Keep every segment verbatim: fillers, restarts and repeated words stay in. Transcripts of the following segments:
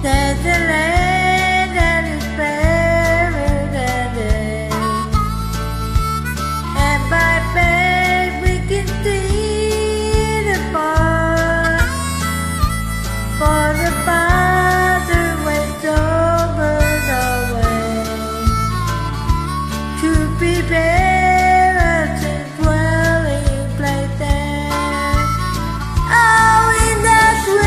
There's a land that is paradise, and by faith we can see the bar. For the Father waits over the way to prepare us a dwelling place there. Oh, in the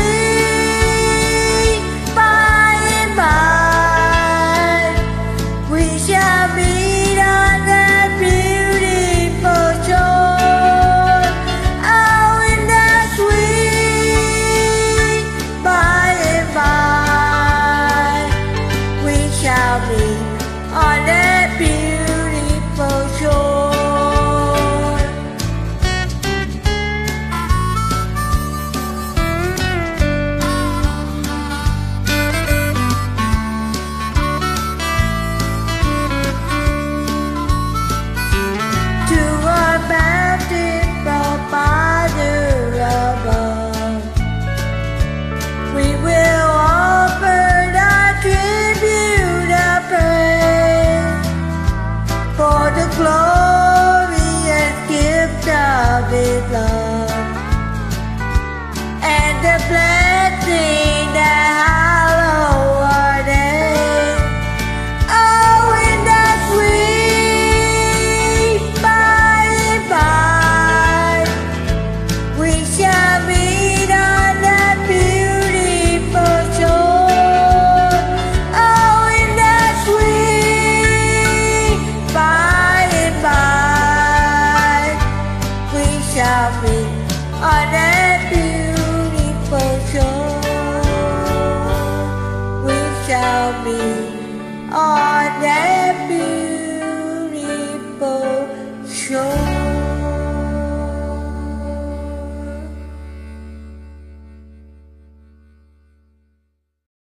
sweet by and by, we shall meet on that beautiful shore. Oh, in the sweet by and by, we shall meet on that beautiful shore. To our bountiful Father above, we will offer our tribute of praise for the glorious gift of His love and the blessing that hallow our name. Oh, in the sweet by and by, we shall meet on that beautiful shore. Oh, in the sweet by and by, we shall meet on that beautiful shore. We shall meet on that beautiful shore.